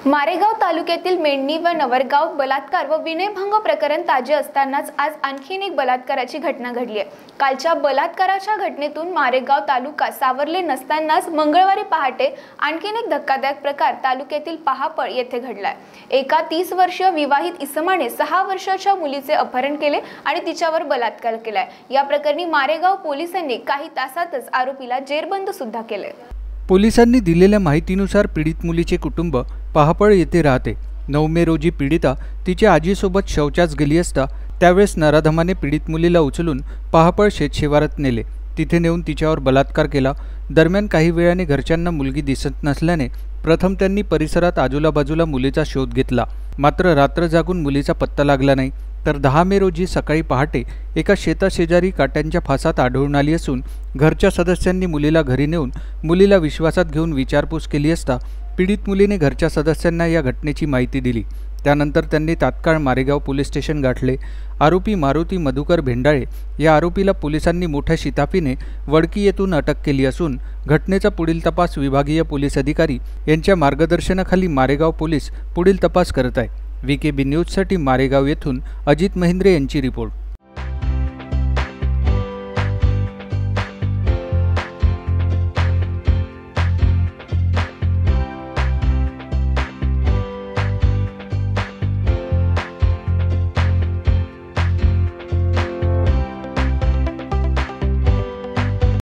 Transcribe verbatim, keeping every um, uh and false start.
मारेगाव तालुक्यातील मेंढणी व नवरगाव बलात्कार व विनयभंग प्रकरण ताजे असतानाच आज आणखीन एक बलात्काराची घटना घडली आहे। कालच्या बलात्काराच्या घटनेतून मारेगाव तालुका सावरले नसतानाच मंगळवारी पहाटे आणखीन एक धक्कादायक प्रकार तालुक्यातील पहापळ येथे घडलाय। एका तीस वर्षीय विवाहित इसमाने सहा वर्षाच्या मुलीचे अपहरण केले आणि तिच्यावर बलात्कार केलाय। या प्रकरणी मारेगाव पोलिसांनी काही तासातच आरोपीला जेरबंद सुद्धा केले। पोलिसांनी दिलेल्या माहितीनुसार पीडित मुलीचे कुटुंब पहापळ येथे राहते। नऊ मे रोजी पीडिता तिच्या आजीसोबत शौचास गेली असता त्यावेळेस नराधमाने पीडित मुलीला उचलून पहापळ शेतशिवारात नेले। तिथे नेऊन तिच्यावर बलात्कार केला। दरम्यान काही वेळाने घरच्यांना मुलगी दिसत नसल्याने प्रथम त्यांनी परिसरात आजूबाजूला मुलीचा शोध घेतला, मात्र रात्र जागून मुलीचा पत्ता लागला नाही। तर दहा मे रोजी सकाळी पहाटे एका शेताशेजारी काट्यांच्या फासात आढळून आली असून घरच्या सदस्यांनी मुलीला घरी नेऊन मुलीला विश्वासात घेऊन विचारपूस केली असता पीडित मुलीने घरच्या सदस्यांना या घटनेची माहिती दिली। त्यानंतर त्यांनी तात्काळ मारेगाव पोलीस स्टेशन गाठले। आरोपी मारुती मधुकर भेंडाळे या आरोपीला पोलिसांनी मोठ्या शिताफीने वडकी येथून अटक केली असून घटनेचा पुढील तपास विभागीय पोलीस अधिकारी यांच्या मार्गदर्शनाखाली मारेगाव पोलीस पुढील तपास करत आहे। वी के बी न्यूजसाठी मारेगाव येथून अजित महिंद्रे यांची रिपोर्ट।